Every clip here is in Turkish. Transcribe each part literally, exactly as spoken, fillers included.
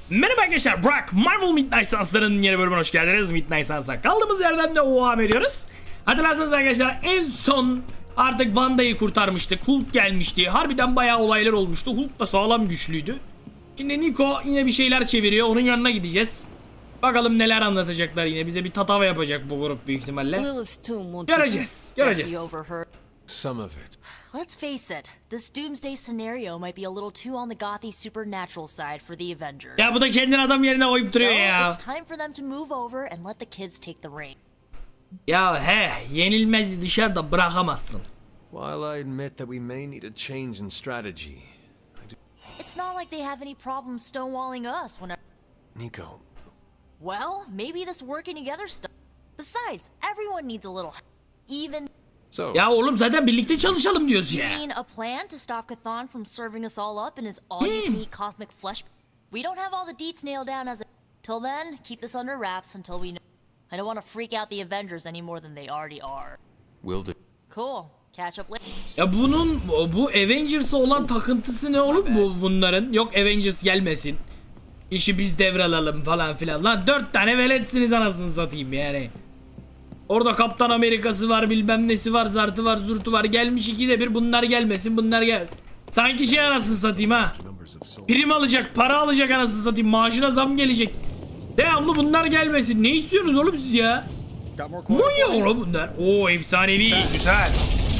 Merhaba arkadaşlar, Burak, Marvel Midnight Suns'ların yeni bölümüne hoş geldiniz. Midnight Suns'a kaldığımız yerden devam ediyoruz. Hatırlarsanız arkadaşlar en son artık Wanda'yı kurtarmıştık. Hulk gelmişti. Harbiden bayağı olaylar olmuştu. Hulk da sağlam güçlüydü. Şimdi Nico yine bir şeyler çeviriyor. Onun yanına gideceğiz. Bakalım neler anlatacaklar yine. Bize bir tatava yapacak bu grup büyük ihtimalle. Göreceğiz. Göreceğiz. Some of it. Let's face it, this doomsday scenario might be a little too on the gothy supernatural side for the Avengers. Ya bu da kendini adam yerine koyup duruyor ya. So it's time for them to move over and let the kids take the reign. Ya he, yenilmezi dışarıda bırakamazsın. While I admit that we may need a change in strategy, It's not like they have any problem stonewalling us whenever. Nico. Well, maybe this working together stuff. Besides, everyone needs a little, even. So, Ya oğlum zaten birlikte çalışalım diyoruz You ya. mean a plan to stop Chthon from serving us all up in his all-you-can-eat cosmic flesh? We don't have all the deets nailed down as a. Till then, keep this under wraps until we know. I don't want to freak out the Avengers any more than they already are. will do. Cool. Catch up later. Ya bunun bu Avengers'a olan takıntısı ne oğlum bu bunların? Yok Avengers gelmesin. İşi biz devralalım falan filan. Lan dört tane veletsiniz anasını satayım yani. Orada Kaptan Amerika'sı var, bilmem nesi var, zartı var, zurtu var. Gelmiş ikide bir bunlar gelmesin, bunlar gel. Sanki şey anasını satayım ha. Prim alacak, para alacak anasını satayım. Maaşına zam gelecek. Devamlı bunlar gelmesin. Ne istiyorsunuz oğlum siz ya? Manyak oğlum bunlar. Oo efsanevi, güzel.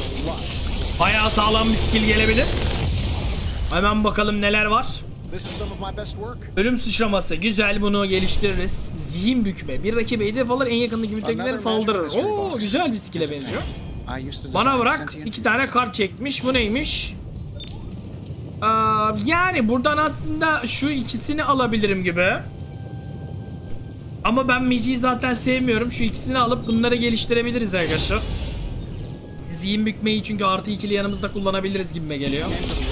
Bayağı sağlam bir skill gelebilir. Hemen bakalım neler var. Ölüm sıçraması güzel, bunu geliştiririz. Zihin bükme bir rakibe hedef alır, en yakındaki müttefikilere saldırır. Oo güzel bir skill'e benziyor. Bana bırak, iki tane kart çekmiş. Bu neymiş? Ee, yani buradan aslında şu ikisini alabilirim gibi. Ama ben Magic'i zaten sevmiyorum. Şu ikisini alıp bunları geliştirebiliriz arkadaşlar. Zihin bükmeyi çünkü artı ikili yanımızda kullanabiliriz gibime geliyor.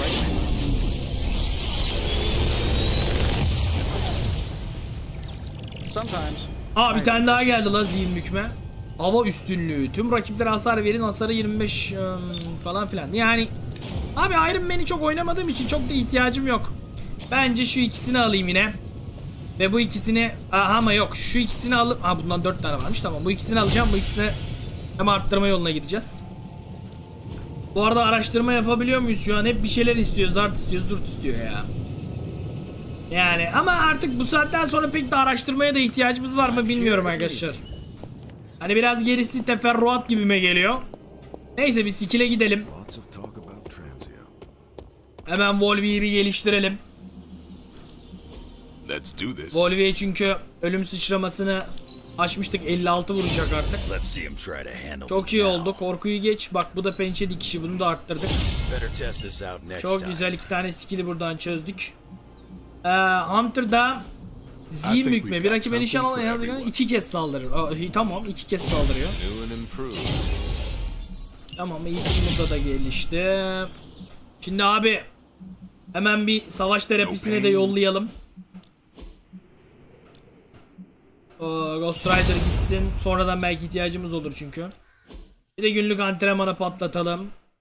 Aa bir tane daha geldi la zihin bükme. Hava üstünlüğü. Tüm rakiplere hasar verin. Hasarı yirmi beş ım, falan filan. Yani abi Iron Man'i çok oynamadığım için çok da ihtiyacım yok. Bence şu ikisini alayım yine. Ve bu ikisini aha ama yok şu ikisini alıp ha bundan dört tane varmış, tamam bu ikisini alacağım, bu ikisini hem arttırma yoluna gideceğiz. Bu arada araştırma yapabiliyor muyuz şu an? Hep bir şeyler istiyor, zart istiyor, zurt istiyor ya. Yani ama artık bu saatten sonra pek de araştırmaya da ihtiyacımız var mı bilmiyorum arkadaşlar. Hani biraz gerisi teferruat gibime geliyor. Neyse bir skill'e gidelim. Hemen Volvi'yi bir geliştirelim. Volvi'ye çünkü ölüm sıçramasını açmıştık, elli altı vuracak artık. Çok iyi oldu, korkuyu geç. Bak bu da pençe dikişi, bunu da arttırdık. Çok güzel, iki tane skill'i buradan çözdük. Ee, Hunter'da zihin bükme bir rakibe nişan alan en azından iki kez saldırır. Aa, tamam iki kez saldırıyor. Tamam ilk burada da gelişti. Şimdi abi hemen bir savaş terapisine de yollayalım. Aa, Ghost Rider gitsin, sonradan belki ihtiyacımız olur çünkü. Bir de günlük antrenmana patlatalım.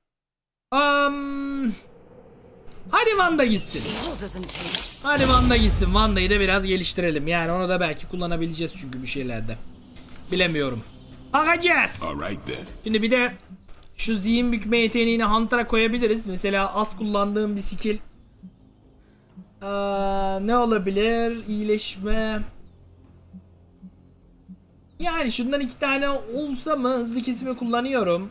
Um, hadi Wanda gitsin. Hadi Wanda gitsin. Wanda'yı da biraz geliştirelim. Yani onu da belki kullanabileceğiz çünkü bir şeylerde. Bilemiyorum. Bakacağız. Şimdi bir de şu zihin bükme yeteneğini Hunter'a koyabiliriz. Mesela az kullandığım bir skill. Ee, ne olabilir? İyileşme. Yani şundan iki tane olsa mı? Hızlı kesimi kullanıyorum.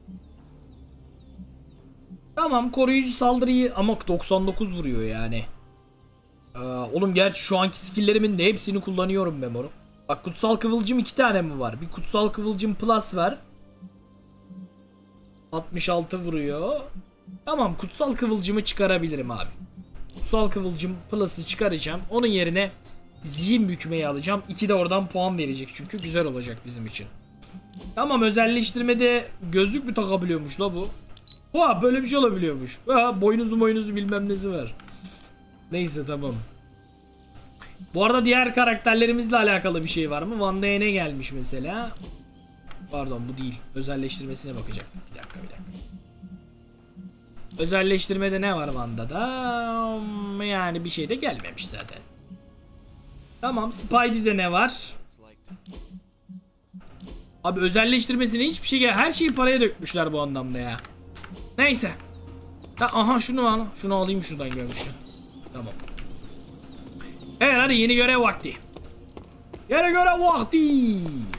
Tamam, koruyucu saldırıyı ama doksan dokuz vuruyor yani. Ee, oğlum gerçi şu anki skill'lerimin de hepsini kullanıyorum memoru. Bak kutsal kıvılcım iki tane mi var? Bir kutsal kıvılcım plus var. altmış altı vuruyor. Tamam, kutsal kıvılcımı çıkarabilirim abi. Kutsal kıvılcım plus'ı çıkaracağım. Onun yerine zihin bükmeyi alacağım. iki de oradan puan verecek çünkü güzel olacak bizim için. Tamam, özelleştirmede gözlük mü takabiliyormuş la bu? Ha böyle bir şey olabiliyormuş. Ha boynuzu boynuzu bilmem nesi var. Neyse tamam. Bu arada diğer karakterlerimizle alakalı bir şey var mı? Wanda'ya ne gelmiş mesela? Pardon bu değil. Özelleştirmesine bakacaktık. Bir dakika bir dakika. Özelleştirmede ne var Wanda'da? Yani bir şey de gelmemiş zaten. Tamam, Spidey'de ne var? Abi özelleştirmesine hiçbir şey gel. Her şeyi paraya dökmüşler bu anlamda ya. Neyse. Ha, aha şunu al. Şunu alayım şuradan görmüşken. Tamam. Evet hadi yeni görev vakti. Yeni görev vakti.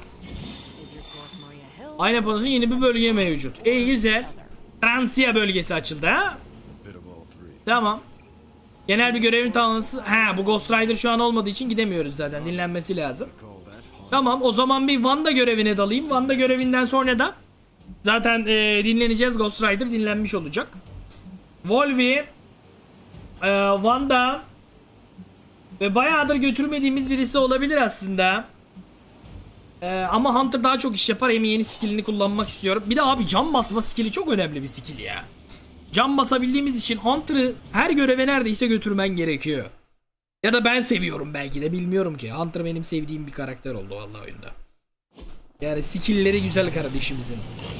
Ayna panosunun yeni bir bölge mevcut. İyi güzel. Transiya bölgesi açıldı ha. Tamam. Genel bir görevin tamamlaması. Ha bu Ghost Rider şu an olmadığı için gidemiyoruz zaten. Dinlenmesi lazım. Tamam o zaman bir Wanda görevine dalayım. Wanda görevinden sonra da zaten e, dinleneceğiz. Ghost Rider dinlenmiş olacak. Volvi, e, Wanda ve bayağıdır götürmediğimiz birisi olabilir aslında. E, ama Hunter daha çok iş yapar. Hem yeni skillini kullanmak istiyorum. Bir de abi cam basma skilli çok önemli bir skill ya. Cam basabildiğimiz için Hunter'ı her göreve neredeyse götürmen gerekiyor. Ya da ben seviyorum belki de bilmiyorum ki. Hunter benim sevdiğim bir karakter oldu vallahi oyunda. Yani skill'leri güzel kardeşimizin.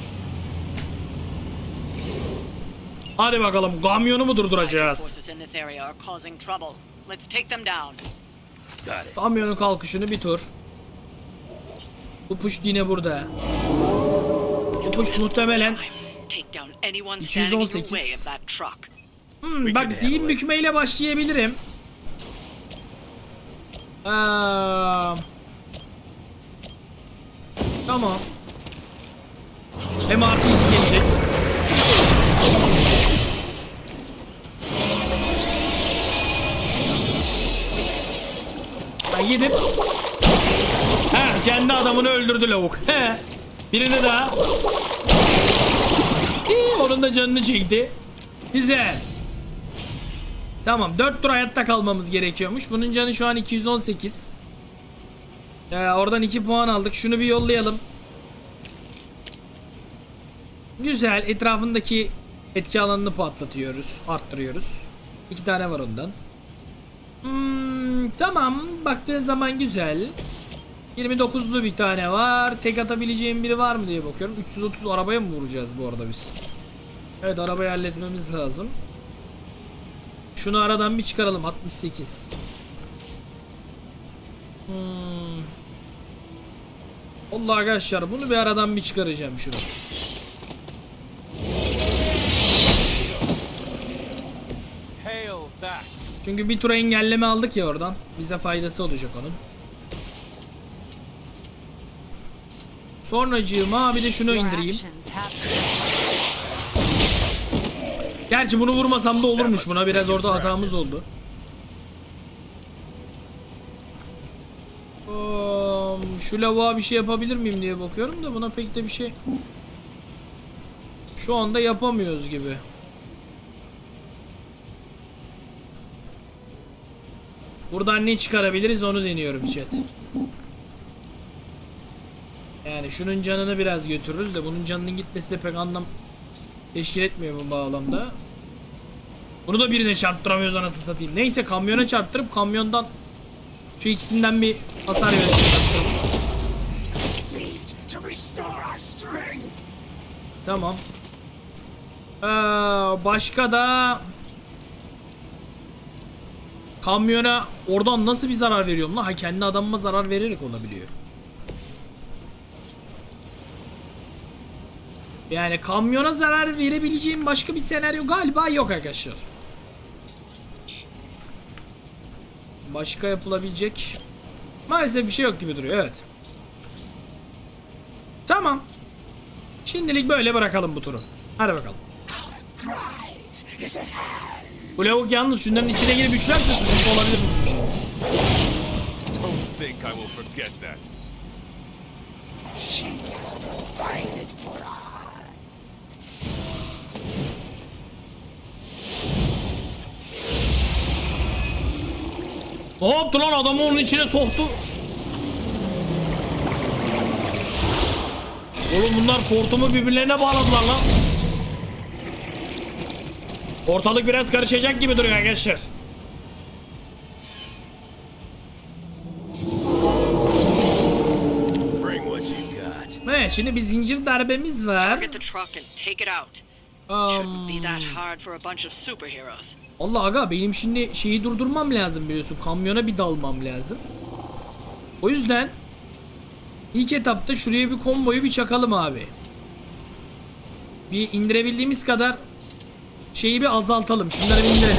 Hadi bakalım kamyonu mu durduracağız? Kamyonun kalkışını bir tur. Bu push yine burada. Bu push muhtemelen iki yüz on sekiz. Hmm, bak zihin bükmeyle başlayabilirim. Ee, tamam. Hem artı iki gelecek. Ben gidip he, kendi adamını öldürdü lavuk. He. Birini daha. Hii, onun da canını çekti. Güzel. Tamam dört tur hayatta kalmamız gerekiyormuş. Bunun canı şu an iki yüz on sekiz. Ee, oradan iki puan aldık. Şunu bir yollayalım. Güzel. Etrafındaki etki alanını patlatıyoruz. Arttırıyoruz. İki tane var ondan. Hmm, tamam. Baktığın zaman güzel. yirmi dokuzlu bir tane var. Tek atabileceğim biri var mı diye bakıyorum. üç yüz otuz arabaya mı vuracağız bu arada biz? Evet arabayı halletmemiz lazım. Şunu aradan bir çıkaralım. altmış sekiz. Hmm. Allah arkadaşlar bunu bir aradan bir çıkaracağım şunu. Çünkü bir tura engelleme aldık ya oradan. Bize faydası olacak onun. Sonracığıma bir de şunu indireyim. Gerçi bunu vurmasam da olurmuş buna. Biraz orada hatamız oldu. Um, şu lavuğa bir şey yapabilir miyim diye bakıyorum da buna pek de bir şey şu anda yapamıyoruz gibi. Buradan ne çıkarabiliriz onu deniyorum chat. Yani şunun canını biraz götürürüz de bunun canının gitmesi de pek anlam teşkil etmiyor bu bağlamda. Bunu da birine çarptıramıyoruz anasını satayım. Neyse kamyona çarptırıp kamyondan şu ikisinden bir hasar verelim. Tamam. Ee, başka da kamyona oradan nasıl bir zarar veriyorum lan? Ha kendi adamıma zarar vererek olabiliyor. Yani kamyona zarar verebileceğim başka bir senaryo galiba yok arkadaşlar. Başka yapılabilecek maalesef bir şey yok gibi duruyor. Evet. Tamam. Şimdilik böyle bırakalım bu turu. Hadi bakalım. Bu lavuk yalnız şunların içine girip üçlerse sıkıntı olabilir bizim için. Ne yaptı lan adamı onun içine soktu. Oğlum bunlar fortumu birbirlerine bağladılar lan. Ortalık biraz karışacak gibi duruyor arkadaşlar. Evet şimdi bir zincir darbemiz var. Um, Allah aga benim şimdi şeyi durdurmam lazım biliyorsun. Kamyona bir dalmam lazım. O yüzden ilk etapta şuraya bir komboyu bir çakalım abi. Bir indirebildiğimiz kadar şeyi bir azaltalım. Şunları bir indirelim.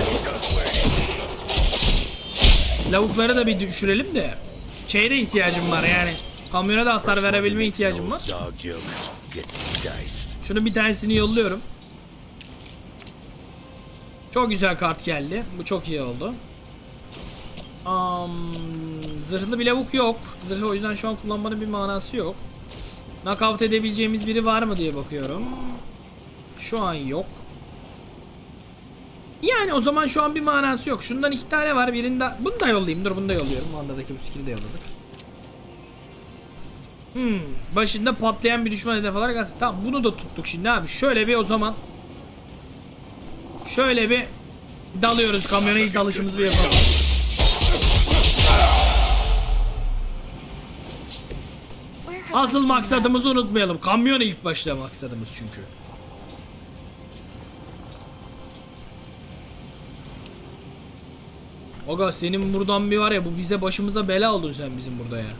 Lavukları da bir düşürelim de. Şeye de ihtiyacım var yani. Kamyona da hasar verebilme ihtiyacım var. Şunu bir tanesini yolluyorum. Çok güzel kart geldi. Bu çok iyi oldu. Um, zırhlı bir lavuk yok. Zırhı o yüzden şu an kullanmanın bir manası yok. Knockout edebileceğimiz biri var mı diye bakıyorum. Şu an yok. Yani o zaman şu an bir manası yok. Şundan iki tane var. Birinde bunu da yollayayım. Dur bunu da yolluyorum. Mandadaki bu skill'i de yolladık. Hmm, başında patlayan bir düşman hedef olarak attık. Tamam bunu da tuttuk şimdi abi. Şöyle bir o zaman. Şöyle bir dalıyoruz. Kamyona ilk dalışımızı bir yapalım. Asıl maksadımızı unutmayalım. Kamyon ilk başta maksadımız çünkü. Aga senin buradan bir var ya, bu bize başımıza bela oldun sen bizim burada ya.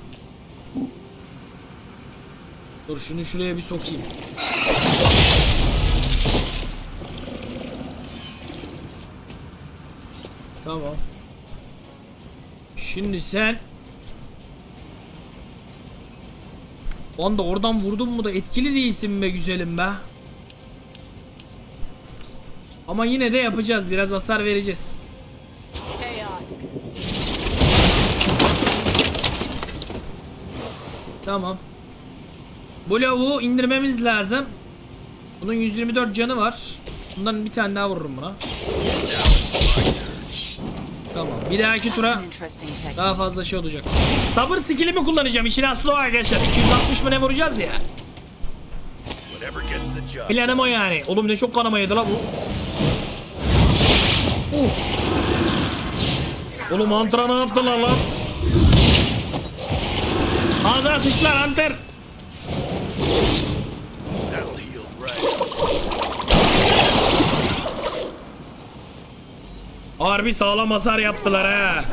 Dur şunu şuraya bir sokayım. Tamam. Şimdi sen Onda oradan vurdun mu da etkili değilsin be güzelim be. Ama yine de yapacağız. Biraz hasar vereceğiz. Tamam. Bu lavuğu indirmemiz lazım. Bunun yüz yirmi dört canı var. Bundan bir tane daha vururum buna. Tamam. Bir dahaki tura daha fazla şey olacak. Sabır skill'imi kullanacağım. İşin aslı o arkadaşlar. iki yüz altmış mı ne vuracağız ya. Planım o yani. Oğlum ne çok kanama yedi la bu. Uh. Oğlum antrenman yaptılar lan. Ağzına sıçtılar Hunter. Harbi sağlam hasar yaptılar ha.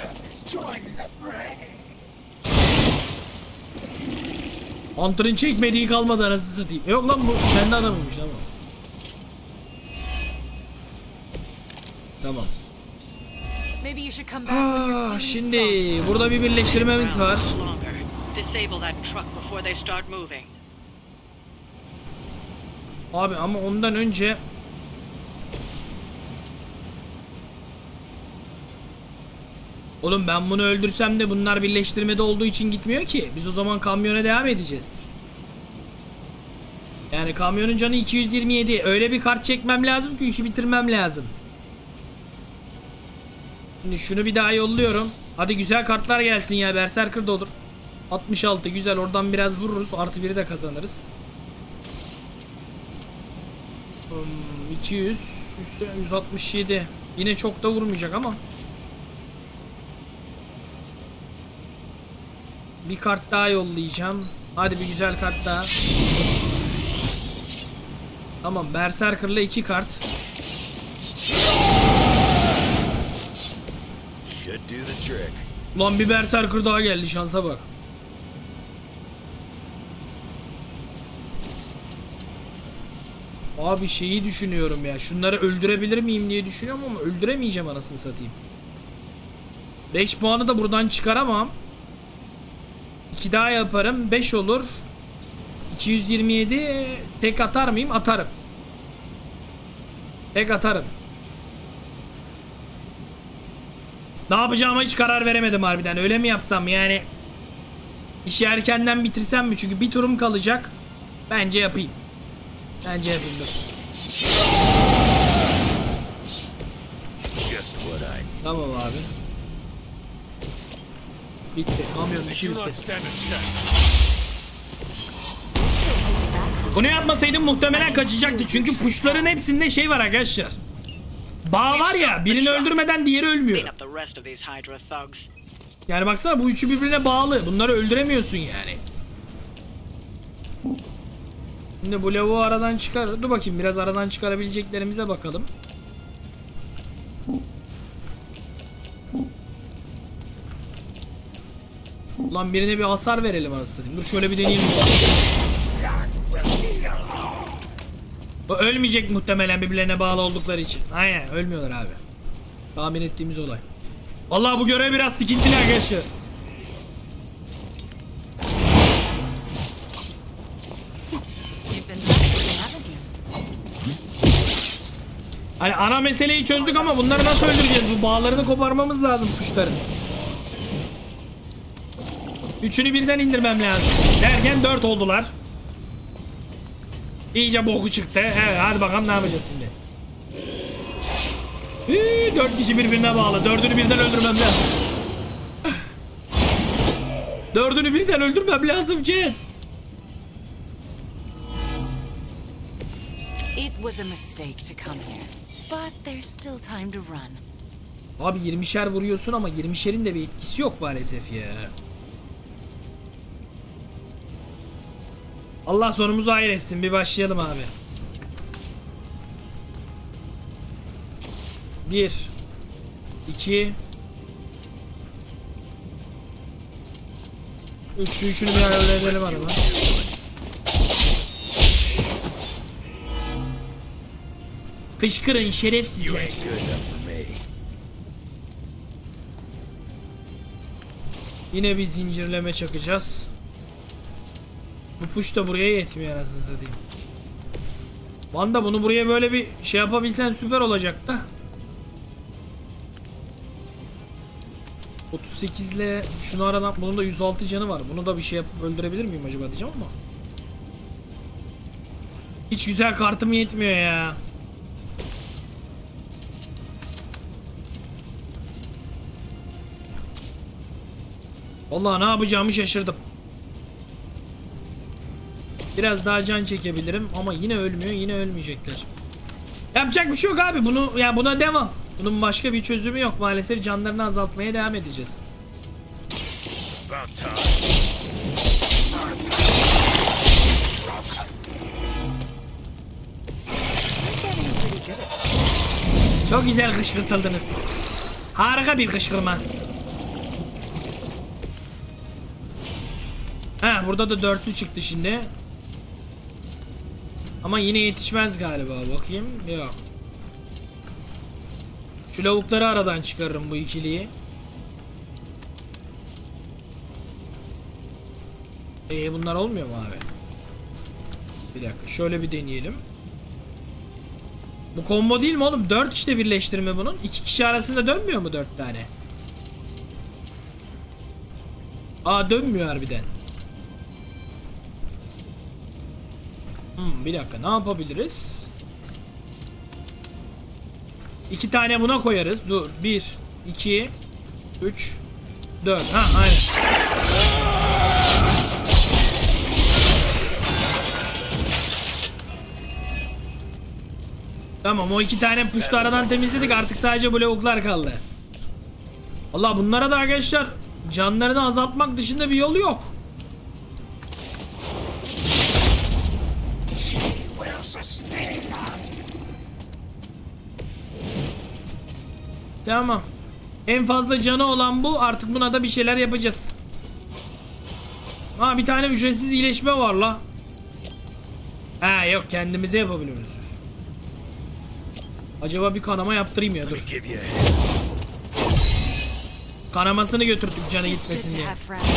Hunter'ın çekmediği kalmadı anasını satayım. Yok lan bu kendi adamıymış tamam. Tamam. Ah, şimdi burada bir birleştirmemiz var. Abi ama ondan önce oğlum ben bunu öldürsem de bunlar birleştirmede olduğu için gitmiyor ki. Biz o zaman kamyona devam edeceğiz. Yani kamyonun canı iki yüz yirmi yedi. Öyle bir kart çekmem lazım ki işi bitirmem lazım. Şimdi şunu bir daha yolluyorum. Hadi güzel kartlar gelsin ya. Berserker da olur. altmış altı güzel, oradan biraz vururuz. Artı biri de kazanırız. iki yüz, yüz altmış yedi. Yine çok da vurmayacak ama. Bir kart daha yollayacağım. Hadi bir güzel kart daha. Tamam, Berserker'la iki kart. Lan bir Berserker daha geldi, şansa bak. Abi şeyi düşünüyorum ya. Şunları öldürebilir miyim diye düşünüyorum ama öldüremeyeceğim anasını satayım. beş puanı da buradan çıkaramam. iki daha yaparım. beş olur. iki yüz yirmi yedi tek atar mıyım? Atarım. Tek atarım. Ne yapacağıma hiç karar veremedim harbiden. Öyle mi yapsam yani? İşi erkenden bitirsem mi? Çünkü bir turum kalacak. Bence yapayım. Bence yapayım dur. Tamam abi. Bitti. Kamyon işi bitti. Bunu yapmasaydım muhtemelen kaçacaktı. Çünkü puşların hepsinde şey var arkadaşlar. Bağ var ya, birini öldürmeden diğeri ölmüyor. Yani baksana, bu üçü birbirine bağlı. Bunları öldüremiyorsun yani. Şimdi bu lavuğu aradan çıkar. Dur bakayım, biraz aradan çıkarabileceklerimize bakalım. Ulan birine bir hasar verelim arası satayım. Dur şöyle bir deneyeyim. Bu ölmeyecek muhtemelen birbirlerine bağlı oldukları için. Aynen ölmüyorlar abi. Tahmin ettiğimiz olay. Vallahi bu görev biraz sıkıntılı arkadaşlar. Hani ana meseleyi çözdük ama bunları nasıl öldüreceğiz? Bu bağlarını koparmamız lazım kuşların. Üçünü birden indirmem lazım. Derken dört oldular. İyice boku çıktı. Evet hadi bakalım ne yapacağız şimdi. Hii, dört kişi birbirine bağlı. Dördünü birden öldürmem lazım. Dördünü birden öldürmem lazım Cem. It was a mistake to come here, but there's still time to run. Abi yirmişer vuruyorsun ama yirmişerin de bir etkisi yok maalesef ya. Allah sonumuzu hayır etsin. Bir başlayalım abi. Bir. İki. Üç. Üçünü bir halledelim araba. Kışkırın şerefsizler. Yine bir zincirleme çakacağız. Bu push da buraya yetmiyor anasını satayım. Vanda bunu buraya böyle bir şey yapabilsen süper olacak da. otuz sekiz ile şunu aradan, bunun da yüz altı canı var. Bunu da bir şey yapıp öldürebilir miyim acaba diyeceğim ama. Hiç güzel kartım yetmiyor ya. Vallahi ne yapacağımı şaşırdım. Biraz daha can çekebilirim ama yine ölmüyor, yine ölmeyecekler. Yapacak bir şey yok abi. Bunu yani buna devam. Bunun başka bir çözümü yok maalesef. Canlarını azaltmaya devam edeceğiz. Çok güzel kışkırtıldınız. Harika bir kışkırma. Ha burada da dörtlü çıktı şimdi. Ama yine yetişmez galiba. Bakayım. Yok. Şu lavukları aradan çıkarırım bu ikiliyi. Ee bunlar olmuyor mu abi? Bir dakika. Şöyle bir deneyelim. Bu combo değil mi oğlum? dört işte birleştirme bunun. İki kişi arasında dönmüyor mu dört tane? Aa dönmüyor harbiden. Hmm, bir dakika ne yapabiliriz? İki tane buna koyarız. Dur. Bir, iki, üç, dört. Ha aynen. Tamam o iki tane puştu aradan temizledik. Artık sadece bu lavuklar kaldı. Allah bunlara da arkadaşlar canlarını azaltmak dışında bir yolu yok. Tamam. En fazla canı olan bu. Artık buna da bir şeyler yapacağız. Ha bir tane ücretsiz iyileşme var la. Ha yok kendimize yapabiliyoruz. Acaba bir kanama yaptırayım ya dur. Kanamasını götürdük canı gitmesin diye.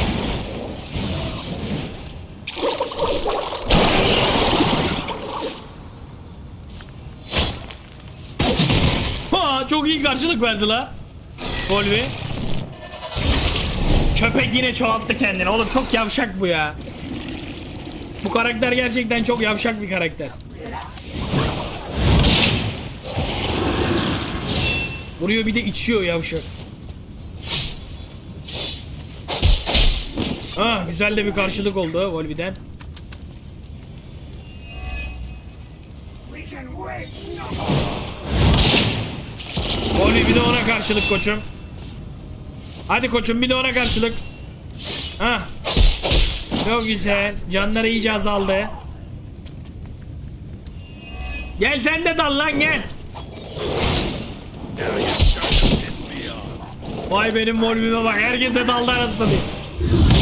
Ha çok iyi karşılık verdi la. Volvi. Köpek yine çoğalttı kendini. Oğlum çok yavşak bu ya. Bu karakter gerçekten çok yavşak bir karakter. Vuruyor bir de içiyor yavşak. Ah güzel de bir karşılık oldu Volvi'den. Volvi bir de ona karşılık koçum. Hadi koçum bir de ona karşılık. Ah. Çok güzel. Canları iyice azaldı. Gel sen de dal lan gel. Vay benim Volvi'me bak. Herkese daldı arasında değil.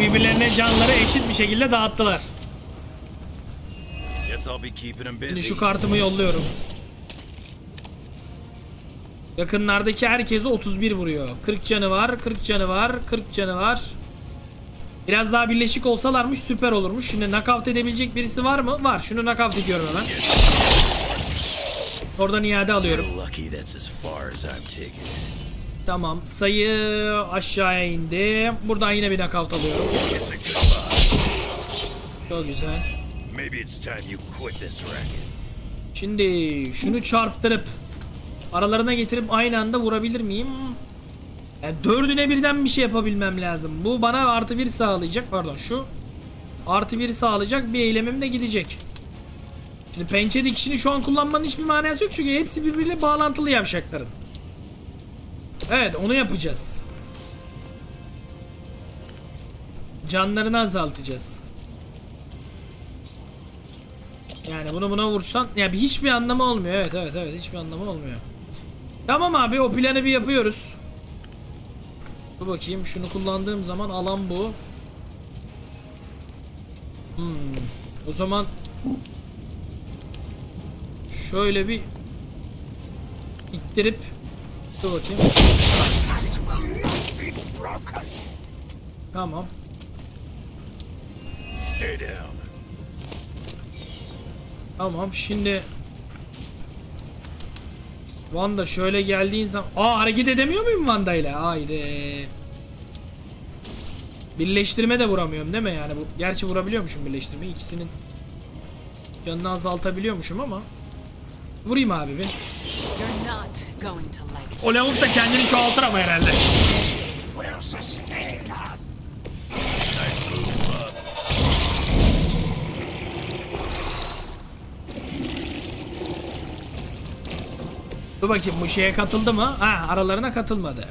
birbirlerine canları eşit bir şekilde dağıttılar. Şimdi şu kartımı yolluyorum. Yakınlardaki herkese otuz bir vuruyor. kırk canı var, kırk canı var, kırk canı var. Biraz daha birleşik olsalarmış süper olurmuş. Şimdi knockout edebilecek birisi var mı? Var. Şunu knockout ediyorum hemen. Oradan iade alıyorum. Tamam. Sayı aşağıya indi. Buradan yine bir knockout alıyorum. Çok güzel. Şimdi şunu çarptırıp aralarına getirip aynı anda vurabilir miyim? Yani dördüne birden bir şey yapabilmem lazım. Bu bana artı bir sağlayacak. Pardon şu. Artı bir sağlayacak bir eylemim de gidecek. Şimdi pençe dikişini şu an kullanmanın hiçbir manası yok. Çünkü hepsi birbiriyle bağlantılı yavşakların. Evet onu yapacağız. Canlarını azaltacağız. Yani bunu buna vursan. Ya bir hiçbir anlamı olmuyor. Evet evet evet hiçbir anlamı olmuyor. Tamam abi o planı bir yapıyoruz. Dur bakayım şunu kullandığım zaman alan bu. Hmm. O zaman şöyle bir ittirip dur bakayım. Tamam. Tamam şimdi Wanda şöyle geldiğin zaman aa hareket edemiyor muyum Wanda ile? Haydi. Birleştirme de vuramıyorum değil mi yani bu? Gerçi vurabiliyormuşum birleştirme ikisinin canını azaltabiliyormuşum ama vurayım abi bir. O lavuk da kendini çoğaltır ama herhalde. Dur bakayım bu şeye katıldı mı? Ha aralarına katılmadı.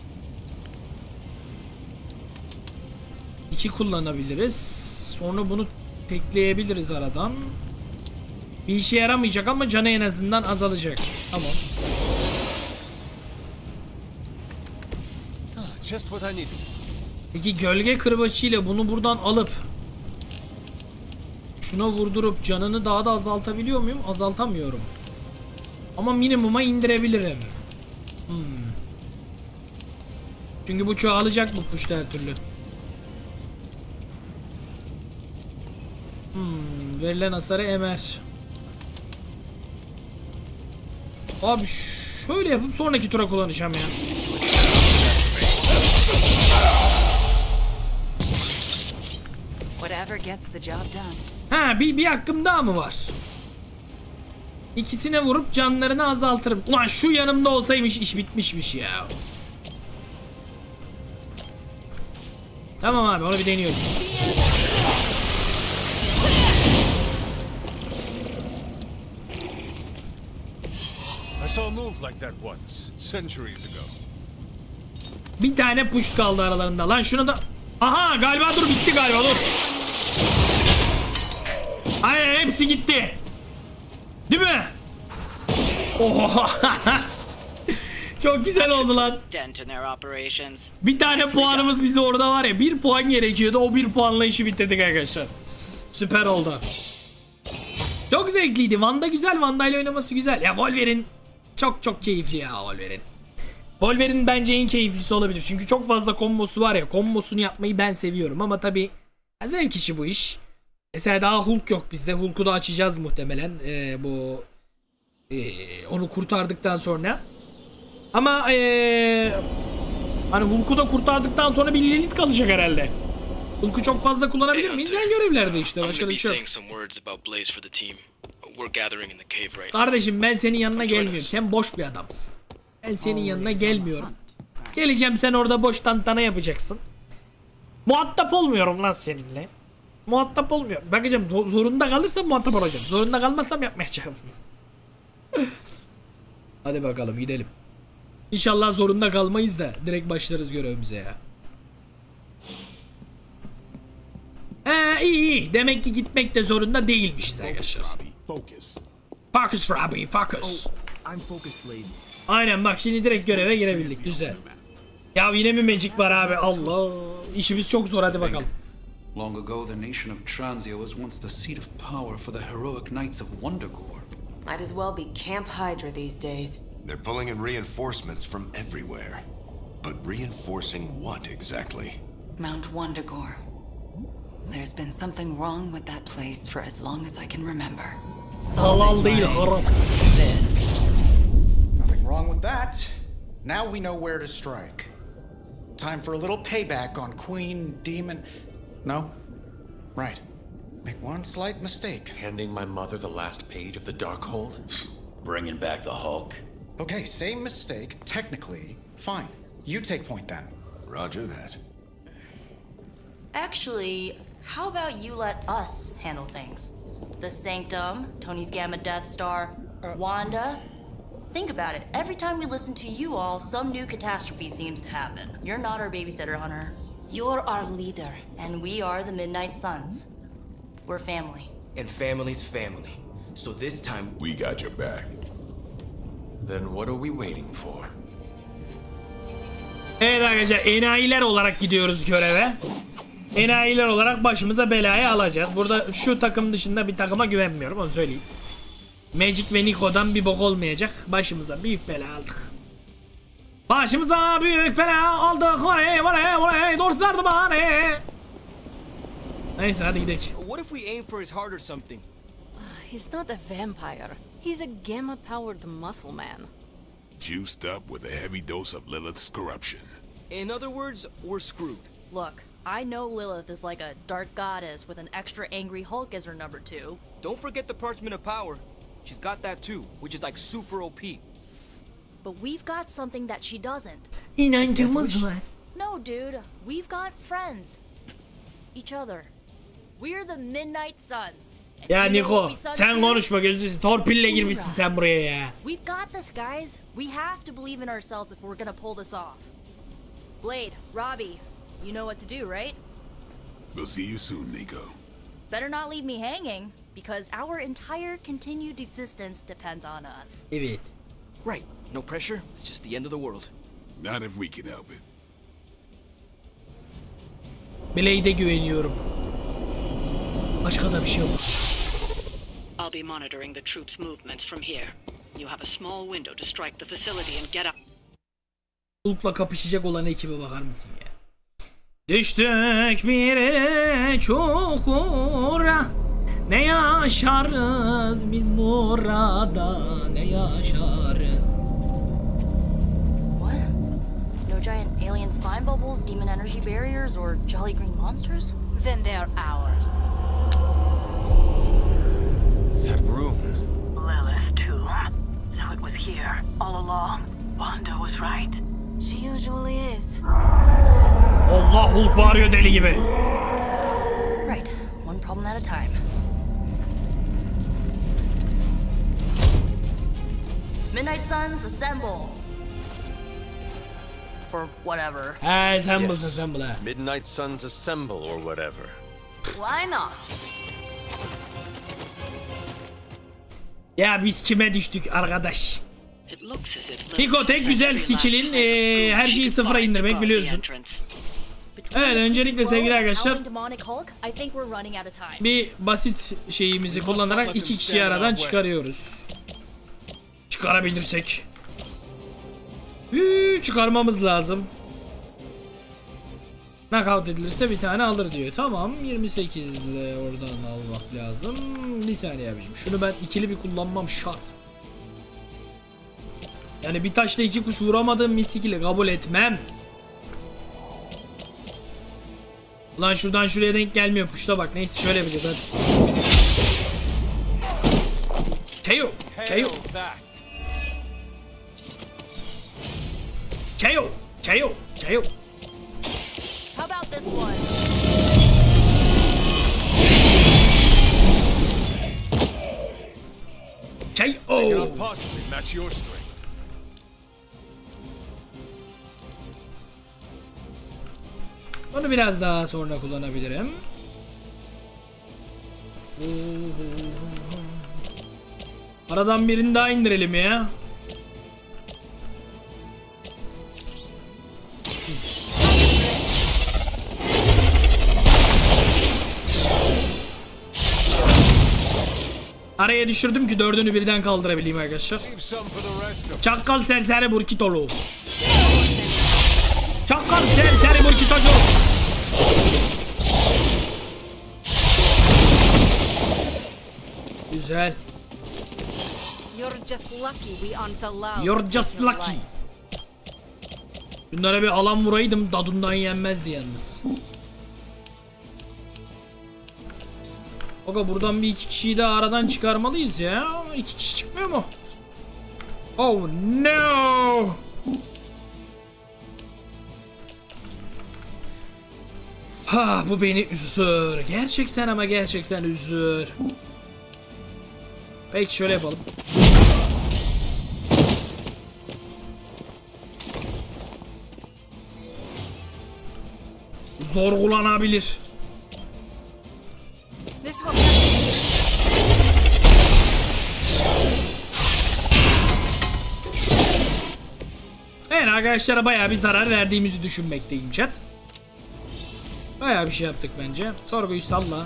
İki kullanabiliriz. Sonra bunu tekleyebiliriz aradan. Bir işe yaramayacak ama canı en azından azalacak. Tamam. Peki gölge kırbaçıyla bunu buradan alıp şuna vurdurup canını daha da azaltabiliyor muyum? Azaltamıyorum. Ama minimuma indirebilirim. Hmm. Çünkü bu çoğalacak bu push her türlü. Hmm, verilen hasarı emer. Abi şöyle yapıp sonraki tura kullanacağım ya. Ha bir, bir hakkım daha mı var? İkisine vurup canlarını azaltırım. Ulan şu yanımda olsaymış iş bitmişmiş ya. Tamam abi onu bir deniyoruz. Bir tane push kaldı aralarında. Lan şunu da... Aha galiba dur bitti galiba dur. Aynen hepsi gitti. Değil mi? Oha. Çok güzel oldu lan. Bir tane puanımız bize orada var ya. Bir puan gerekiyordu. O bir puanla işi bitirdik arkadaşlar. Süper oldu. Çok zevkliydi. Wanda güzel. Wanda ile oynaması güzel. Ya Wolverine çok çok keyifli ya Wolverine. Wolverine bence en keyiflisi olabilir. Çünkü çok fazla kombosu var ya. Kombosunu yapmayı ben seviyorum. Ama tabii zevk işi bu iş. Mesela daha Hulk yok bizde. Hulk'u da açacağız muhtemelen. Ee, bu ee, onu kurtardıktan sonra. Ama ee, hani Hulk'u da kurtardıktan sonra bir Lilith kalacak herhalde. Hulk'u çok fazla kullanabilir miyiz? Yani görevlerde işte. Başka bir şey yok. Kardeşim ben senin yanına gelmiyorum. Sen boş bir adamsın. Ben senin yanına gelmiyorum. Geleceğim sen orada boş tantana yapacaksın. Muhatap olmuyorum lan seninle. Muhatap olmuyor. Bakacağım zorunda kalırsam muhatap olacağım. Zorunda kalmazsam yapmayacağım. Hadi bakalım gidelim. İnşallah zorunda kalmayız da direkt başlarız görevimize ya. Ee iyi iyi. Demek ki gitmek de zorunda değilmişiz arkadaşlar. Focus Robbie, focus. Aynen bak şimdi direkt göreve girebildik. Güzel. Ya yine mi magic var abi? Allah. İşimiz çok zor, hadi bakalım. Long ago, the nation of Transia was once the seat of power for the heroic knights of Wundagore. Might as well be Camp Hydra these days. They're pulling in reinforcements from everywhere. But reinforcing what exactly? Mount Wundagore. There's been something wrong with that place for as long as I can remember. Halal değil, haram. This. Nothing wrong with that. Now we know where to strike. Time for a little payback on Queen, Demon... No? Right. Make one slight mistake. Handing my mother the last page of the Darkhold? Bringing back the Hulk. Okay, same mistake. Technically, fine. You take point then. Roger that. Actually, how about you let us handle things? The Sanctum, Tony's Gamma Death Star, Wanda. Think about it. Every time we listen to you all, some new catastrophe seems to happen. You're not our babysitter, Hunter. You're our leader. And we are the Midnight Suns. We're family. And family's family. So this time, We got your back. Then what are we waiting for? Evet arkadaşlar, enayiler olarak gidiyoruz göreve. Enayiler olarak başımıza belayı alacağız. Burada şu takım dışında bir takıma güvenmiyorum, onu söyleyeyim. Magic ve Nico'dan bir bok olmayacak. Başımıza büyük bela aldık. Başımıza büyük bela aldık. Oraya oraya oraya dorsardı bana. Neyse hadi gidelim. what if we aim for his heart or something? He's not a vampire. He's a gamma-powered muscle man. Juiced up with a heavy dose of Lilith's corruption. In other words, we're screwed. Look, I know Lilith is like a dark goddess with an extra angry Hulk as her number two. Don't forget the Parchment of Power. She's got that too, which is like super O P. But we've got something that she doesn't. İnancımız var. No, dude. We've got friends. Each other. We're the Midnight Suns. And Ya you know what Niko, we Suns sen do? konuşma, gözünü torpille girmişsin sen buraya ya. We've got this, guys. We have to believe in ourselves if we're gonna pull this off. Blade, Robbie, you know what to do, right? We'll see you soon, Nico. Better not leave me hanging, because our entire continued existence depends on us. Evet. Right, no pressure, it's just the end of the world. Not if we can help it. Blade'e güveniyorum. Başka da bir şey yok. I'll be monitoring the troops' movements from here. You have a small window to strike the facility and get out. Hulk'la kapışacak olan ekibe bakar mısın ya? Düştük bir çukura. Ne yaşarız biz burada? Ne yaşarız? What? No giant alien slime bubbles, demon energy barriers, or jolly green monsters? Then they're ours. That room. Lilith, too. So it was here, all along. Wanda was right. She usually is. Allah, Hulk bağırıyor deli gibi. Right, one problem at a time. Midnight Suns, assemble! Or whatever. Ha, assemble, assemble ha. Midnight Suns assemble or whatever. Why not? Ya biz kime düştük arkadaş? It looks as if Niko, tek güzel skill'in eee, her şeyi sıfıra indirmek, biliyorsun. Evet, öncelikle sevgili arkadaşlar, Demonic Hulk, I think we're running out of time. bir basit şeyimizi kullanarak iki kişiyi aradan çıkarıyoruz. Çıkarabilirsek. Hii, çıkarmamız lazım. Knockout edilirse bir tane alır diyor. Tamam, yirmi sekiz ile oradan almak lazım. Bir saniye abicim. Şunu ben ikili bir kullanmam şart. Yani bir taşla iki kuş vuramadığım misikili kabul etmem. Lan şuradan şuraya denk gelmiyor puşta bak. Neyse şöyle yapacağız hadi. K O. K O. K O. K O. K O. How about this one? K O. Possibly match your strength. Onu biraz daha sonra kullanabilirim. Aradan birini daha indirelim ya. Araya düşürdüm ki dördünü birden kaldırabileyim arkadaşlar. Çakal serseri burkitolu. Çakal serseri burkitocu. Güzel. You're just lucky we aren't allowed. You're just lucky. Bunlara bir alan vuraydım, dadundan yenmezdi yalnız. Baka buradan bir iki kişiyi daha aradan çıkarmalıyız ya. İki kişi çıkmıyor mu? Oh no! Ha, bu beni üzür. Gerçekten ama gerçekten üzür. Peki şöyle yapalım. Zor kullanabilir. Evet arkadaşlara bayağı bir zarar verdiğimizi düşünmekteyim chat. Bayağı bir şey yaptık bence. Sorguyu salla.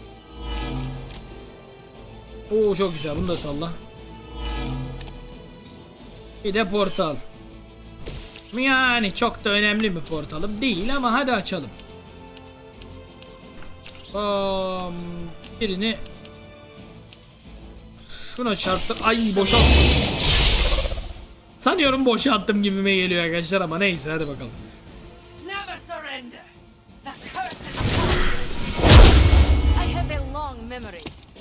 Oo çok güzel, bunu da salla. Bir de portal. Yani çok da önemli bir portalım değil ama hadi açalım. Um, birini şuna çarptı. Ay boşalt. Sanıyorum boşalttım gibime geliyor arkadaşlar ama neyse hadi bakalım. Never surrender. The curse is I have a long memory.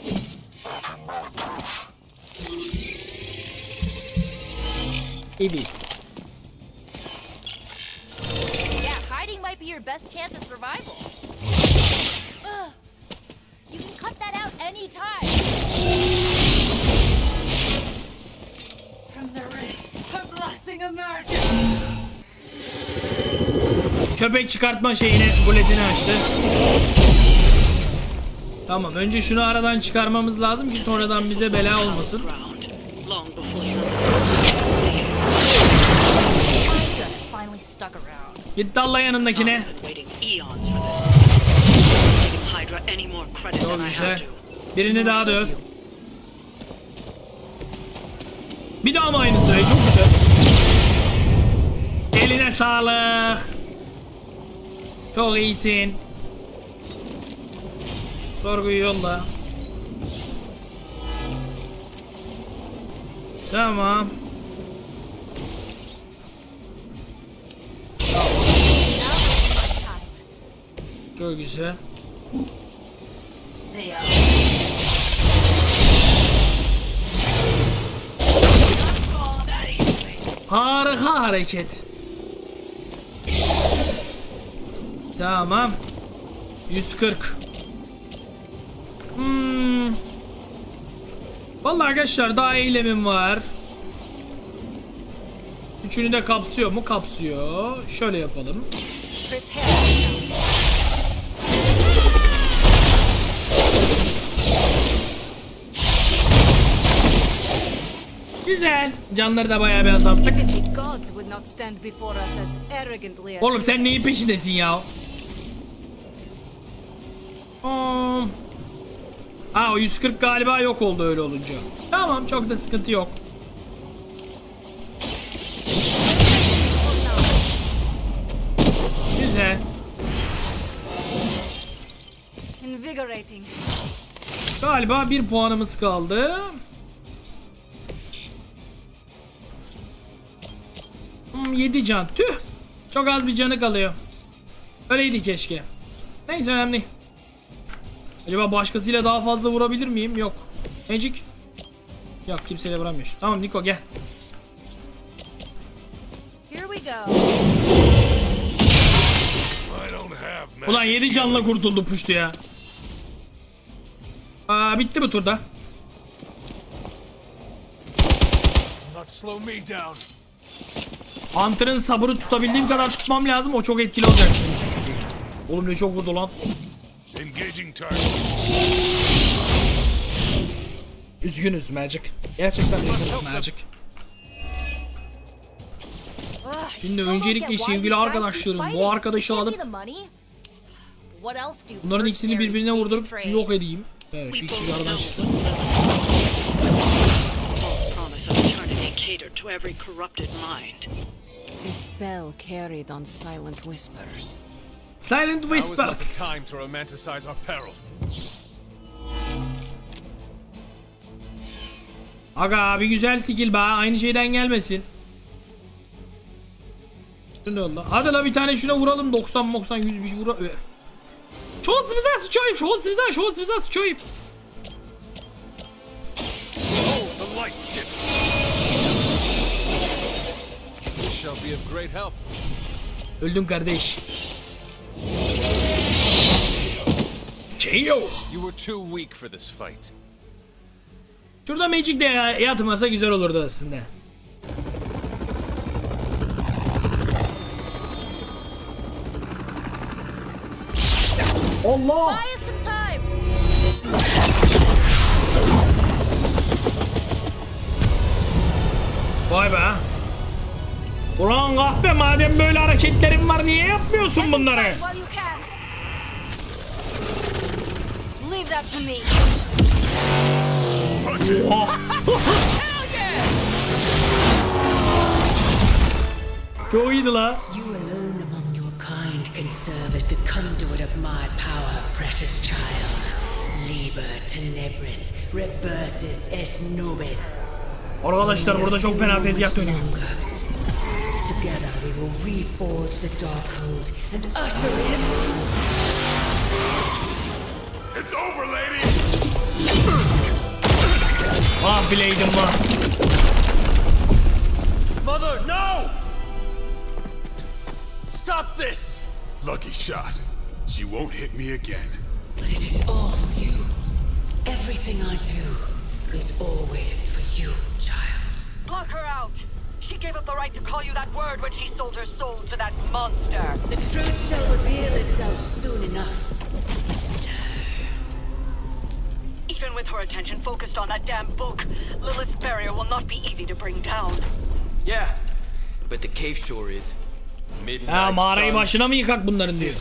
Evet. Yeah, hiding might be your best chance at survival. Ugh. You can cut that out anytime. From the rift, her blessing emerges. Köpek çıkartma şeyini, buletini açtı. Tamam, önce şunu aradan çıkarmamız lazım ki sonradan bize bela olmasın. Git dalla yanındakine. Çok güzel. Birini daha döv. Bir daha mı aynısı? Çok güzel. Eline sağlık. Çok iyisin. Sorguyu yolla. Tamam. Çok güzel. Harika hareket. Tamam. yüz kırk. Hmm. Vallahi arkadaşlar daha eylemim var. Üçünü de kapsıyor mu? Kapsıyor. Şöyle yapalım. Güzel. Canları da bayağı bir azalttık. Oğlum sen neyin peşindesin ya? Um. Aa, o yüz kırk galiba yok oldu öyle olunca. Tamam, çok da sıkıntı yok. Güzel. Galiba bir puanımız kaldı. Hmm, yedi can. Tüh. Çok az bir canı kalıyor. Öyleydi keşke. Neyse, önemli. Acaba başkasıyla daha fazla vurabilir miyim? Yok. Magic. Yok, kimseyle vuramıyoruz. Tamam Niko gel. Here we go. Ulan yedi canla kurtuldu puştu ya. Aa, bitti bu turda. Hunter'ın sabrı tutabildiğim kadar tutmam lazım. O çok etkili olacak. Oğlum ne çok vurdu lan. Üzgünüz Magic. Gerçekten üzgünüz Magic. Şimdi öncelikle sevgili arkadaşlarım, bu arkadaşı alıp bunların ikisini birbirine vurdurup yok edeyim. Evet, şu ikisi aradan çıksın. every corrupted mind. A spell carried on silent whispers. Silent Now is not the Whispers. time to romanticize our peril. Aga bir güzel skill be. Aynı şeyden gelmesin. Şunu yolla. Hadi la bir tane şuna vuralım. doksan doksan yüz bir vura. Şansımıza sıçayım. Şansımıza şansımıza sıçayım. Öldüm kardeş. K O. You were too weak for this fight. Şurada Magic de yatmasa güzel olurdu aslında. Allah! Vay be! Ulan kahpe, madem böyle hareketlerin var niye yapmıyorsun bunları? Leave that to me. Oh. Çok iyiydi la. You alone among your kind can serve as the conduit of my power, precious child. Liber tenebris, reversus es nobis. Arkadaşlar burada çok fena tezgah dönüyor. Together we will reforge the Darkhold and usher in. It's over, lady. Ah bileydim lan. Mother, no! Stop this! Lucky shot. She won't hit me again. But it is all for you. Everything I do is always for you, child. Block her out! She gave up the right to call you that word when she sold her soul to that monster. The truth shall reveal itself soon enough, sister. Even with her attention focused on that damn book, Lilith's barrier will not be easy to bring down. Yeah, but the cave sure is. Ha mağarayı başına mı yıkak bunların diyor.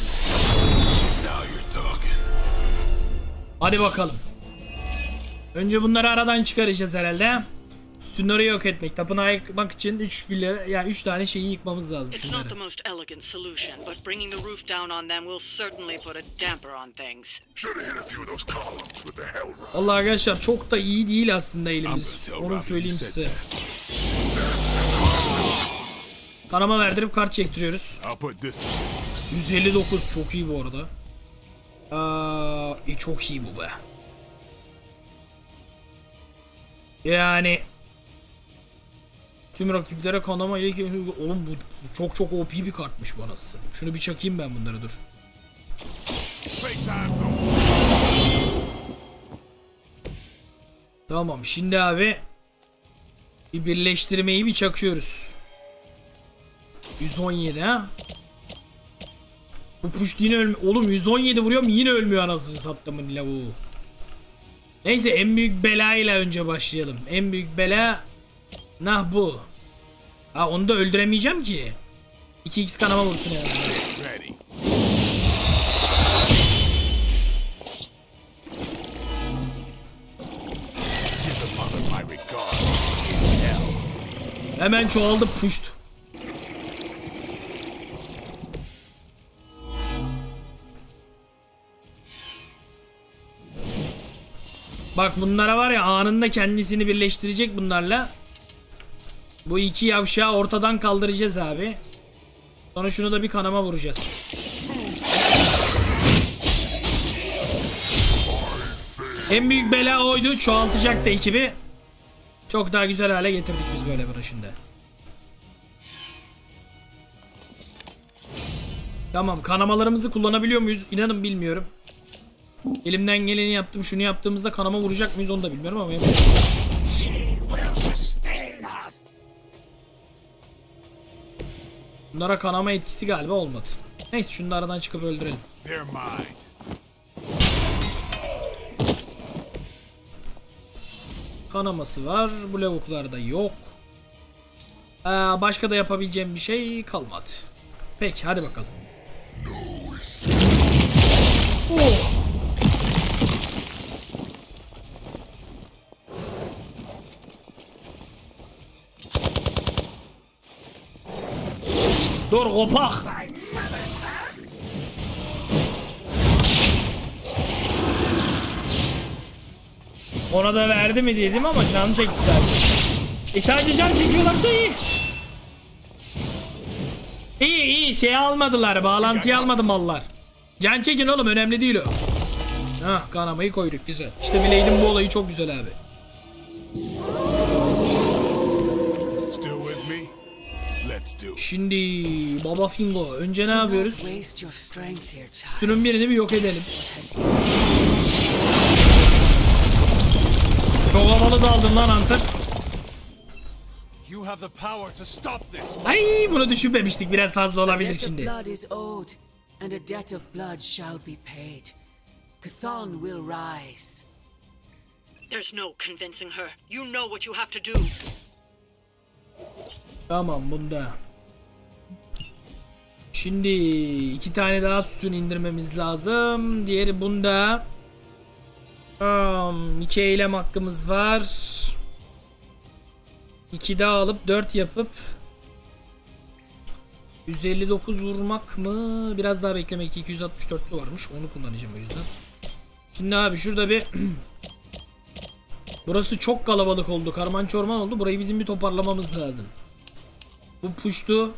Hadi bakalım. Önce bunları aradan çıkaracağız herhalde. Sütunları yok etmek, tapınağı yıkmak için üç bile yani üç tane şeyi yıkmamız lazım It's şunları. not the most elegant solution, but bringing the roof down on them will certainly put a damper on things. Vallahi arkadaşlar çok da iyi değil aslında elimiz. Onu söyleyeyim size. Kanama verdirip kart çektiriyoruz. yüz elli dokuz çok iyi bu arada. Aa, e, çok iyi bu be. Yani tüm rakiplere kanama ile oğlum bu çok çok O P bir kartmış bana size. Şunu bir çakayım ben bunları dur. Tamam şimdi abi bir birleştirmeyi bir çakıyoruz. yüz on yedi ha. Bu push yine ölmüyor. Oğlum yüz on yedi vuruyorum yine ölmüyor anasını sattımın lavuğu. Neyse en büyük bela ile önce başlayalım. En büyük bela nah bu. Ha onu da öldüremeyeceğim ki. iki x kanama vursun yani. Hemen çoğaldı pushed. Bak bunlara var ya anında kendisini birleştirecek bunlarla. Bu iki yavşağı ortadan kaldıracağız abi. Sonra şunu da bir kanama vuracağız. En büyük bela oydu. Çoğaltacak da ekibi. Çok daha güzel hale getirdik biz böyle bir şimdi. Tamam kanamalarımızı kullanabiliyor muyuz? İnanın bilmiyorum. Elimden geleni yaptım. Şunu yaptığımızda kanama vuracak mıyız onu da bilmiyorum ama yapacağım. Bunlara kanama etkisi galiba olmadı. Neyse şunu da aradan çıkıp öldürelim. Kanaması var. Bu lavuklarda yok. Ee, başka da yapabileceğim bir şey kalmadı. Peki hadi bakalım. Oh. Dur kopak. Ona da verdi mi dedim ama can çekti sadece. E sadece can çekiyorlarsa iyi. İyi iyi şey almadılar, bağlantıyı almadı mallar. Can çekin oğlum, önemli değil o. Hah, kanamayı koyduk, güzel. İşte Blade'in bu olayı çok güzel abi. Şimdi Baba Fingo, önce ne yapıyoruz? Üstünün birini bir yok edelim. Çok havalı daldın lan Hunter. Ay, bunu düşünmemiştik, biraz fazla olabilir şimdi. There's no convincing her. You know what you have to do. Tamam, bunda. Şimdi iki tane daha sütun indirmemiz lazım. Diğeri bunda. Um, iki eylem hakkımız var. iki daha alıp dört yapıp yüz elli dokuz vurmak mı? Biraz daha beklemek. iki yüz altmış dörtlü varmış. Onu kullanacağım o yüzden. Şimdi abi şurada bir burası çok kalabalık oldu. Karman çorman oldu. Burayı bizim bir toparlamamız lazım. Bu puştu.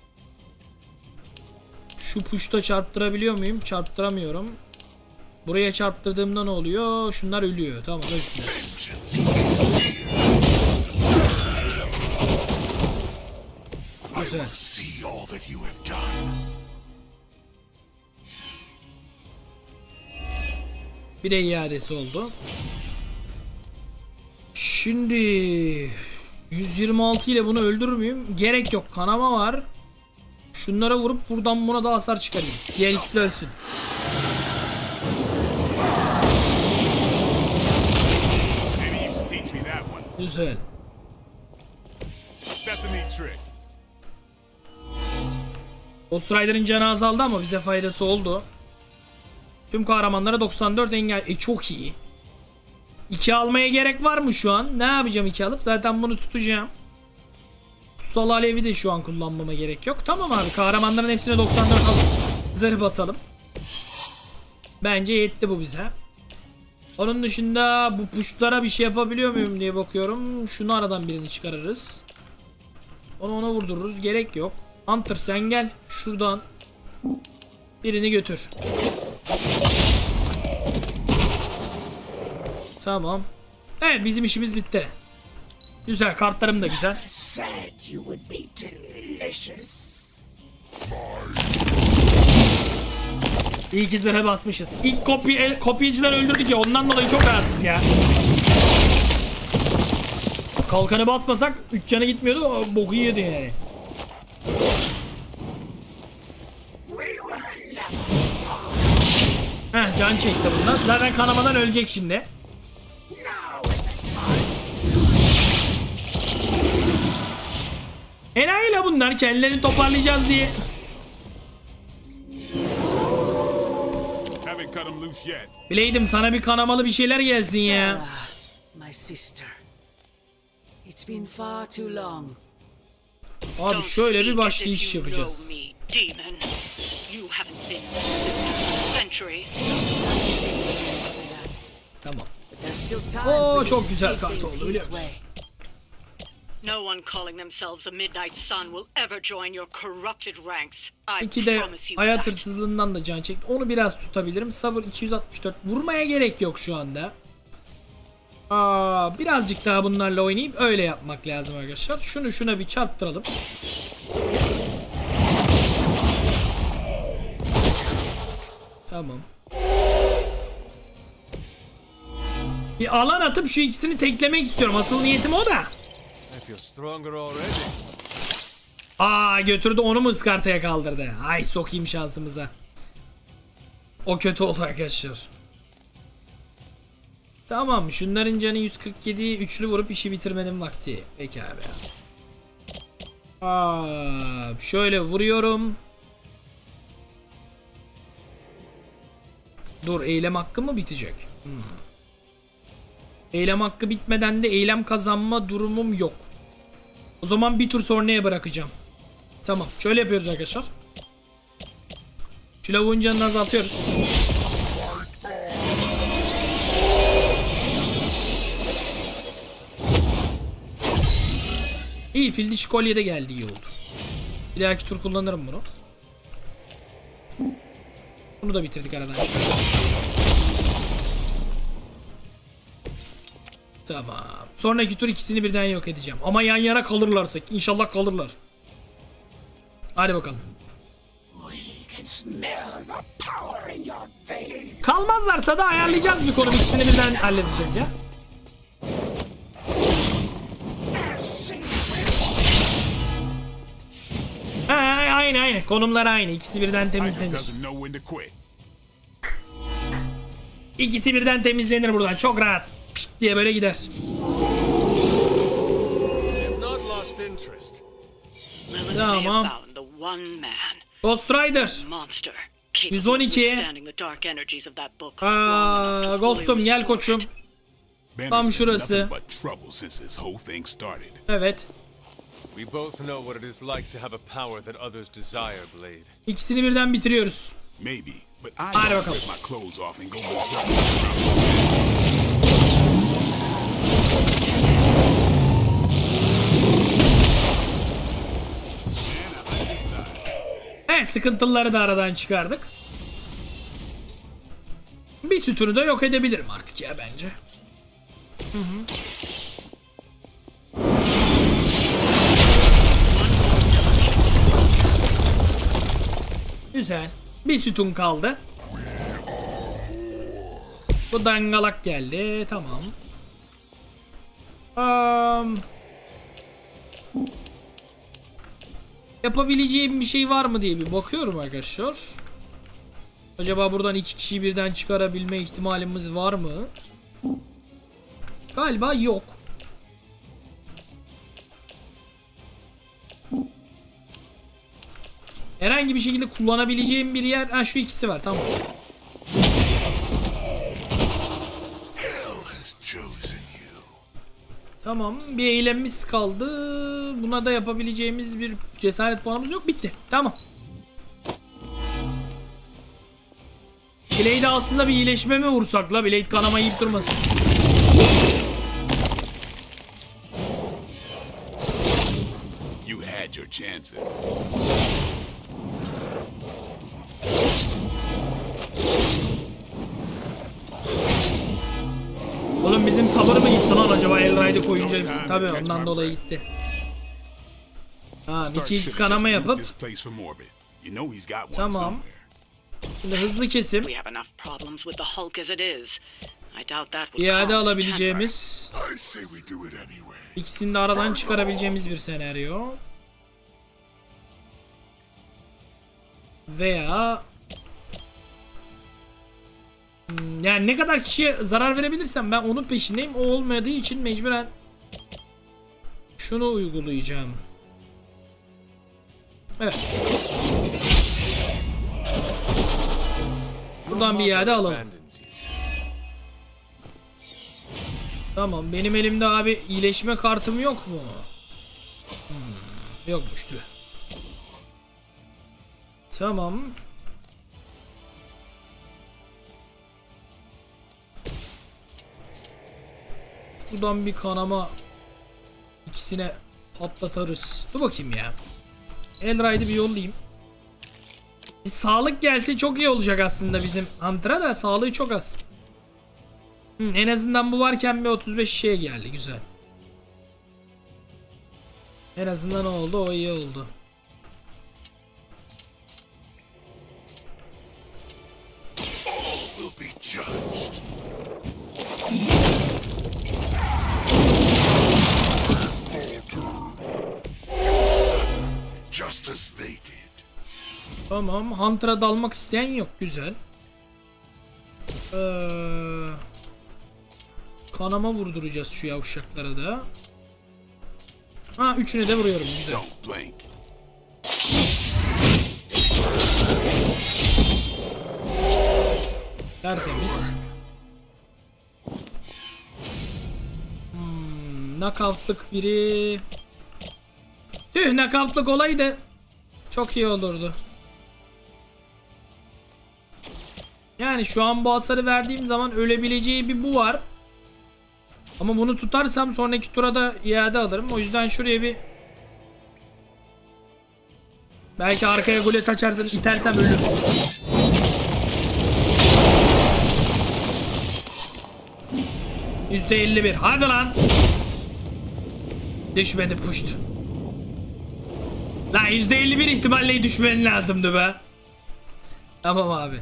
Şu puşta çarptırabiliyor muyum? Çarptıramıyorum. Buraya çarptırdığımda ne oluyor? Şunlar ölüyor. Tamam, ölsün. Güzel. Bir de iadesi oldu. Şimdi yüz yirmi altı ile bunu öldürür müyüm? Gerek yok. Kanama var. Şunlara vurup buradan buna da hasar çıkarayım. Diğer ikisi de ölsün. Güzel. Ghost Rider'ın canı azaldı ama bize faydası oldu. Tüm kahramanlara doksan dört engel. E çok iyi. iki almaya gerek var mı şu an? Ne yapacağım iki alıp? Zaten bunu tutacağım. Kutsal alevi de şu an kullanmama gerek yok. Tamam abi, kahramanların hepsine doksan dört alıp zırh basalım. Bence yetti bu bize. Onun dışında bu puşlara bir şey yapabiliyor muyum diye bakıyorum. Şunu aradan birini çıkarırız. Onu ona vurdururuz. Gerek yok. Hunter sen gel. Şuradan birini götür. Tamam. Evet, bizim işimiz bitti. Güzel, kartlarım da güzel. İyi ki zırha basmışız. İlk kopya, kopyacılar öldürdük ya, ondan dolayı çok rahatız ya. Kalkanı basmasak üç canı gitmiyordu, o boku yiyordu yani. Heh, can çekti bundan. Zaten kanamadan ölecek şimdi. Enayiyle bunlar kendilerini toparlayacağız diye. Bileydim sana bir kanamalı bir şeyler gelsin ya. Abi şöyle bir başlayış yapacağız. Tamam. Oo, çok güzel kart oldu, biliyor musun? No one calling themselves a Midnight Sun will ever join your corrupted ranks. I İki de promise you hayat that. hırsızlığından da can çekti. Onu biraz tutabilirim. Sabır iki yüz altmış dört. Vurmaya gerek yok şu anda. Aa, birazcık daha bunlarla oynayıp öyle yapmak lazım arkadaşlar. Şunu şuna bir çarptıralım. Tamam. Bir alan atıp şu ikisini teklemek istiyorum. Asıl niyetim o da. Aa, götürdü, onu mu ıskartaya kaldırdı? Ay sokayım şansımıza. O kötü oldu arkadaşlar. Tamam, şunların canı yüz kırk yedi, üçlü vurup işi bitirmenin vakti. Peki abi. Aa, şöyle vuruyorum. Dur, eylem hakkı mı bitecek? Hmm. Eylem hakkı bitmeden de eylem kazanma durumum yok. O zaman bir tur sonraya bırakacağım. Tamam. Şöyle yapıyoruz arkadaşlar. Şu lavuğun canını azaltıyoruz. İyi, fil dişi kolye de geldi, iyi oldu. Bir dahaki tur kullanırım bunu. Bunu da bitirdik aradan. Tamam. Sonraki tur ikisini birden yok edeceğim. Ama yan yana kalırlarsa. İnşallah kalırlar. Hadi bakalım. Kalmazlarsa da ayarlayacağız bir konu. İkisini birden halledeceğiz ya. Ha, aynı aynı. Konumlar aynı. İkisi birden temizlenir. İkisi birden temizlenir buradan. Çok rahat. Pişt diye böyle gider. Tamam. Ghost Rider. yüz on iki. Aa, Ghost'um gel koçum. Tam şurası. Evet. İkisini birden bitiriyoruz. Hadi bakalım. Evet, sıkıntıları da aradan çıkardık. Bir sütunu da yok edebilirim artık ya bence. Hı hı. Güzel. Bir sütun kaldı. Bu dangalak geldi. Tamam. Um, yapabileceğim bir şey var mı diye bir bakıyorum arkadaşlar. Acaba buradan iki kişiyi birden çıkarabilme ihtimalimiz var mı? Galiba yok. Herhangi bir şekilde kullanabileceğim bir yer. Ha, şu ikisi var, tamam. Tamam, bir eylemimiz kaldı. Buna da yapabileceğimiz bir cesaret puanımız yok. Bitti. Tamam. Blade'e aslında bir iyileşme mi vursak la? Blade kanama yiyip durmasın. You had your chances. Oğlum bizim sabır mı gitti lan acaba Elray'da koyunca hepsi? Tabii ondan dolayı gitti. Ha, iki x kanama yapıp. Tamam. Şimdi hızlı kesim. İade alabileceğimiz. İkisini de aradan çıkarabileceğimiz bir senaryo. Veya yani ne kadar kişiye zarar verebilirsem ben onun peşindeyim. O olmadığı için mecburen şunu uygulayacağım. Evet. Buradan bir iade alalım. Tamam, benim elimde abi iyileşme kartım yok mu? Hmm, yokmuştu. Tamam. Buradan bir kanama ikisine patlatarız. Dur bakayım ya. Elray'dı bir yollayayım. Bir sağlık gelse çok iyi olacak aslında bizim Hunter'a da sağlığı çok az. Hı, en azından bu varken bir otuz beş şeye geldi, güzel. En azından oldu, o iyi oldu. Tamam, Hunter'a dalmak isteyen yok, güzel. Ee, kanama vurduracağız şu yavşaklara da. Ha, üçüne de vuruyorum, güzel. Tertemiz. Hmm, knockout'lık biri. Tüh, knockout'lık olaydı. Çok iyi olurdu. Yani şu an bu hasarı verdiğim zaman ölebileceği bir bu var. Ama bunu tutarsam sonraki tura da iade alırım. O yüzden şuraya bir... Belki arkaya gulet açarsam, itersem ölürüm. yüzde elli bir. Hadi lan. Düşmedi, puşt. Lan yüzde elli bir ihtimalle düşmen lazımdı be. Tamam abi.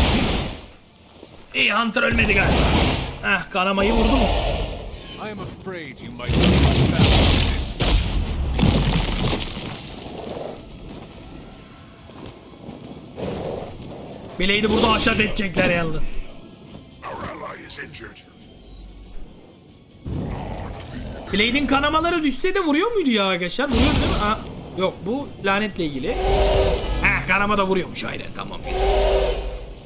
İyi, Hunter ölmedi galiba. Heh, kanamayı vurdu mu? I am afraid you might not be found in this. Blade'i burada aşağı edecekler yalnız. Blade'in kanamaları düşse de vuruyor muydu ya arkadaşlar? Vuruyor değil mi? Ha, yok, bu lanetle ilgili. Heh, kanama da vuruyormuş, aynen, tamam, güzel.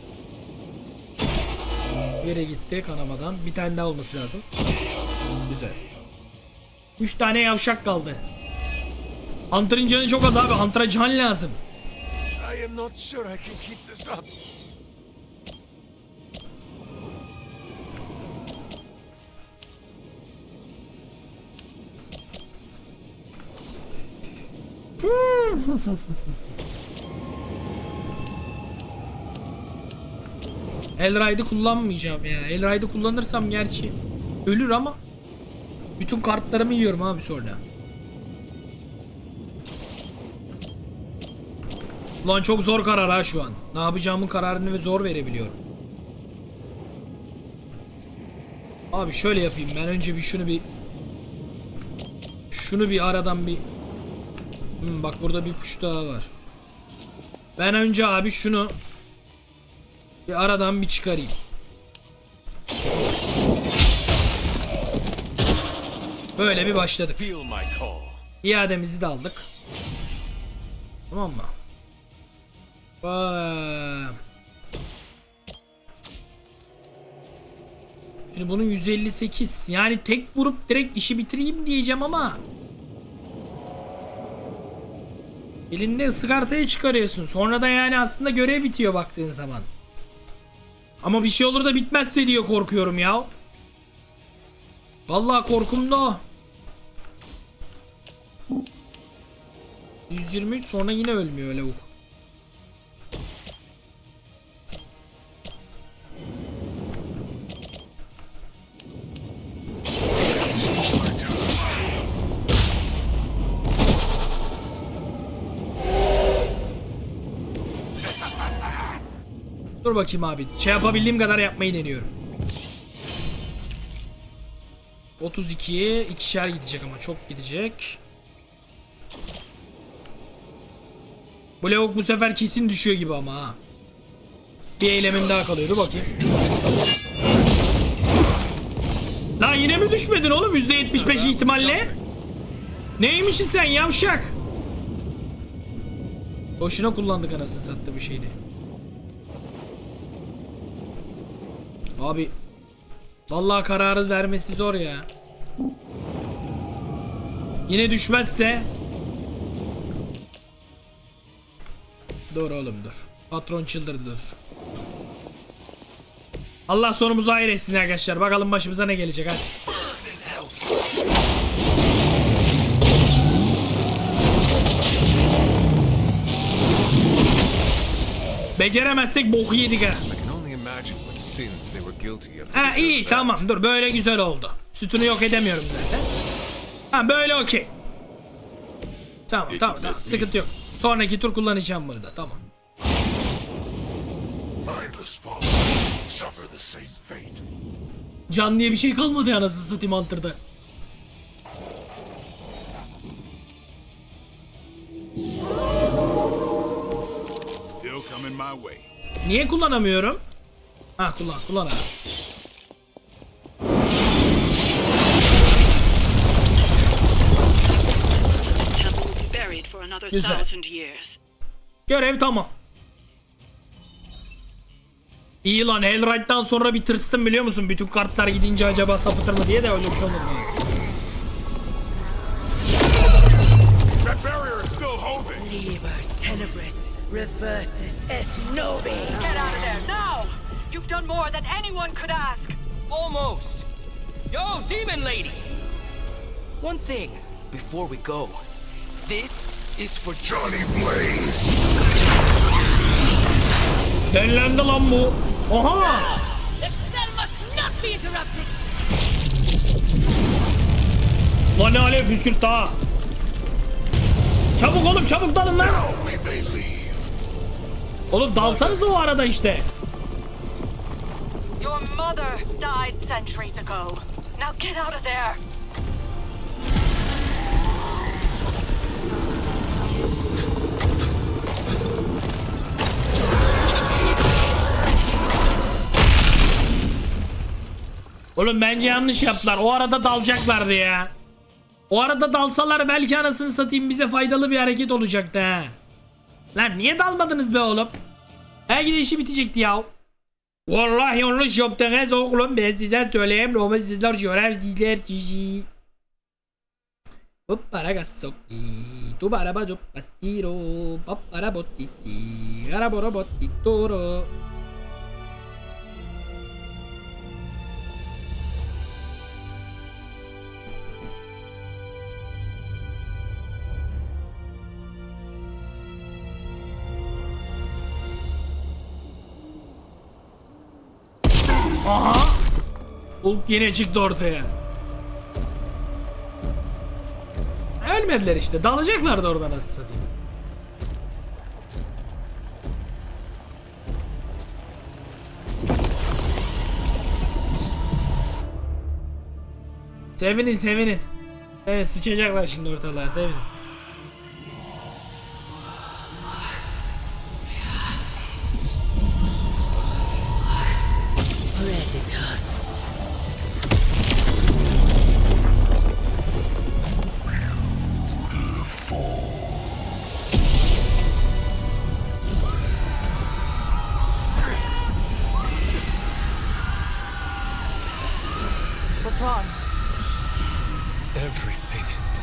Yere gitti kanamadan. Bir tane daha olması lazım. Güzel. Üç tane yavşak kaldı. Hunter'ın canı çok az abi. Hunter'a can lazım. I am not sure I can keep this up. Elride'ı kullanmayacağım ya. Elride'ı kullanırsam gerçi ölür ama bütün kartlarımı yiyorum abi sonra. Ulan çok zor karar ha şu an. Ne yapacağımın kararını ve zor verebiliyorum. Abi şöyle yapayım, ben önce bir şunu bir şunu bir aradan bir hmm, bak burada bir push daha var. Ben önce abi şunu bir aradan bir çıkarayım. Böyle bir başladık. İademizi de aldık. Tamam mı? Vay. Şimdi bunun yüz elli sekiz. Yani tek vurup direkt işi bitireyim diyeceğim ama elinde ıskartayı çıkarıyorsun. Sonra da yani aslında görev bitiyor baktığın zaman. Ama bir şey olur da bitmezse diye korkuyorum ya. Vallahi korkum da o. yüz yirmi üç sonra yine ölmüyor lavuk. Dur bakayım abi. Şey yapabildiğim kadar yapmayı deniyorum. otuz ikiye ikişer gidecek ama çok gidecek. Bu lavuk bu sefer kesin düşüyor gibi ama ha. Bir eylemim daha kalıyor. Dur bakayım. Lan yine mi düşmedin oğlum? yüzde yetmiş beş ihtimalle. Neymişsin sen yavşak? Boşuna kullandık anasını sattı bir şeydi. Abi vallahi kararı vermesi zor ya. Yine düşmezse. Dur oğlum dur. Patron çıldırdı, dur. Allah sonumuzu hayır etsin arkadaşlar. Bakalım başımıza ne gelecek, hadi. Beceremezsek boku yedik ha. Ha iyi, tamam, dur, böyle güzel oldu. Sütunu yok edemiyorum zaten. Ha böyle okey. Tamam tamam tamam, sıkıntı yok. Sonraki tur kullanacağım bunu da, tamam. Can diye bir şey kalmadı ya anasını satayım Hunter'da. Niye kullanamıyorum? Ha kullan kullan abi. Güzel. Görev tamam. İyi lan, Hellride'dan sonra bir tırstım biliyor musun? Bütün kartlar gidince acaba sapıtır mı diye de öyle bir şey olmadı. still holding. Liber tenebris reversus es nobi. Get out of there now! You've done more than anyone could ask. Almost. Yo, demon lady. One thing before we go. This is for Johnny Blaze. Delilendi lan bu. Oha! The spell must not be interrupted. Lan ne alev püskürt daha. Çabuk oğlum, çabuk dalın lan. Oğlum dalsanız o arada işte. Your mother died centuries ago. Now get out of there. Oğlum bence yanlış yaptılar. O arada dalacaklardı ya. O arada dalsalar belki anasını satayım bize faydalı bir hareket olacaktı ha. Lan niye dalmadınız be oğlum? Belki de işi bitecekti ya. Vallahi yanlış yaptınız oğlum, ben size söyleyeyim ama sizler görevsizler sizi. Hoppara gassokki, tu baraba joppatiro, hoppara bottiti, garaboro bottitoro. Aha! Hulk yine çıktı ortaya. Ölmediler işte. Dalacaklardı oradan nasıl satayım. Sevinin sevinin. Evet, sıçacaklar şimdi ortalığa, sevinin. What's wrong? Everything.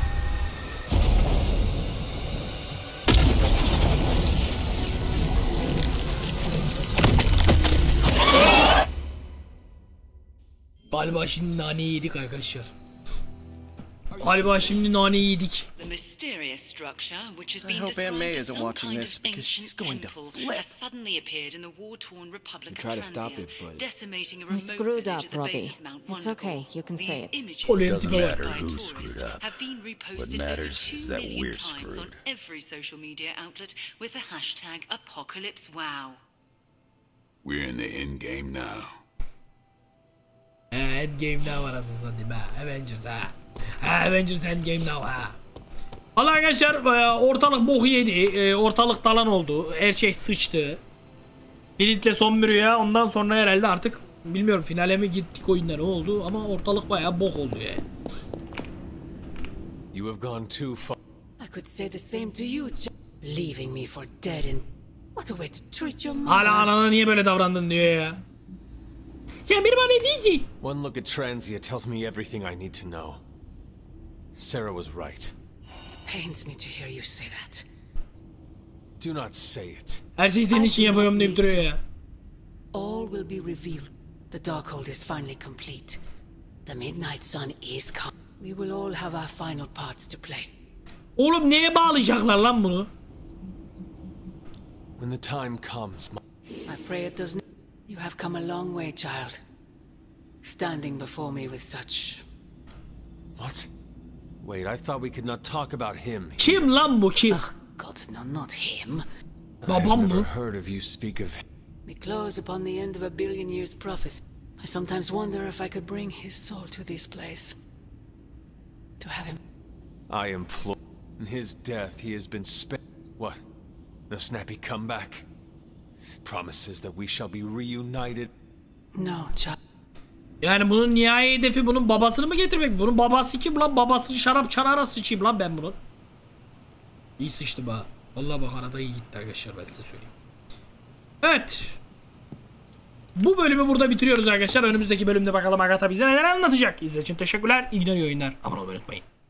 Galiba şimdi naneyi yedik arkadaşlar. Galiba şimdi naneyi yedik. The mysterious structure, which has I been hope Aunt May described as isn't some watching kind this of because she's ancient going to temple, flip. has suddenly appeared in the war-torn Republic We of try to stop Transia, it, but- decimating a We remote screwed village up, at the base Robbie. of Mount It's Wonderful. okay, you can These say it. images Doesn't posted matter by who tourists screwed up. have been reposted What matters over is two that million we're times on screwed. every social media outlet with the hashtag Apocalypse Wow. We're in the end game now. Endgame now arasını satayım ha. Avengers ha. Ha, Avengers Endgame now ha. Valla arkadaşlar ortalık boku yedi. Ortalık talan oldu. Her şey sıçtı. Biritle son bürüye. Ondan sonra herhalde artık bilmiyorum finale mi gittik oyunları oldu ama ortalık bayağı bok oldu yani. You have gone too far. I could say the same to you, leaving me for dead and what a way to treat your mother. Hala anana niye böyle davrandın diyor ya. Sen bir bana ne diyeceksin? One look at Transia tells me everything I need to know. Sarah was right. Pains me to hear you say that. Do not say it. Her şeyi senin için yapıyorum deyip duruyor ya. All will be revealed. The Darkhold is finally complete. The Midnight Sun is come. We will all have our final parts to play. Oğlum neye bağlayacaklar lan bunu? When the time comes, my... I pray it doesn't. You have come a long way, child. Standing before me with such... What? Wait, I thought we could not talk about him. Kim lan bu kim? Oh, God, no, not him. Babam I've never mı? heard of you speak of him. We close upon the end of a billion years prophecy. I sometimes wonder if I could bring his soul to this place. To have him... I implore. In his death, he has been spent. What? No snappy comeback? Promises that we shall be reunited. No, child. Yani bunun nihai hedefi bunun babasını mı getirmek? Bunun babası kim lan? Babasını şarap çanağına sıçayım lan ben bunun. İyi sıçtım ha. Vallahi bak arada iyi gitti arkadaşlar, ben size söyleyeyim. Evet. Bu bölümü burada bitiriyoruz arkadaşlar. Önümüzdeki bölümde bakalım Agatha bize neler anlatacak. İzlediğiniz için teşekkürler. İyi günler, iyi oyunlar. Abone olmayı unutmayın.